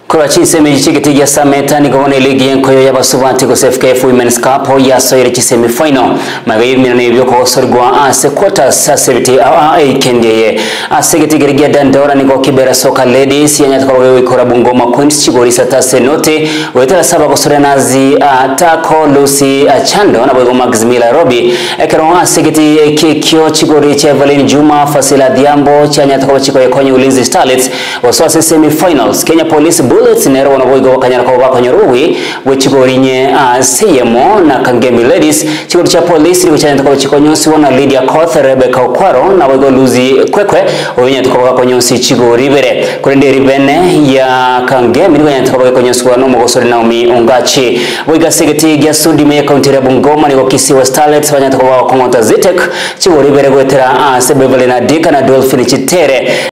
Kura chisemi chikiti ya sameta ni gawone ligi yenkoyo ya basubanti ko FKF Women's Cup ya soire chisemi final magayi minane ibyo ko sorgwa ase quarters asebiti kendeye asegiti girigia dandora ni ko Kibera Soka Ladies yanya twawe ikora Bungoma Queens chigori satase note wetara saba ko sorenazi Tako Lucy Chando na bwo Maximila Robi ekero asegiti kikyo chigori cha Evelyn Juma Fasila Diambo chanya twawe chiko kwenye Ulinzi Starlets wasose semi finals Kenya Police Bullets nero wanaboiga wakanyara kwa bakonyoruwi wechigorinye CMO na Kangemi Ladies chigori cha police ni cyane kwa chikonyonsi wana Lydia Koth Rebecca Okwaro na boigo Luzi Kwekwe obenye tukaba konyonsi chigori bere kurende ribene ya Kangemi ni cyane tukaba konyonsi wana Mogosori Naomi Ongachi boiga segeti ya Sudi me county ya Bungoma ni Kisiwa Starlets cyane tukaba kongota Zetech chigori bere gwetera Sebevalina Dika na Dolphin Chitere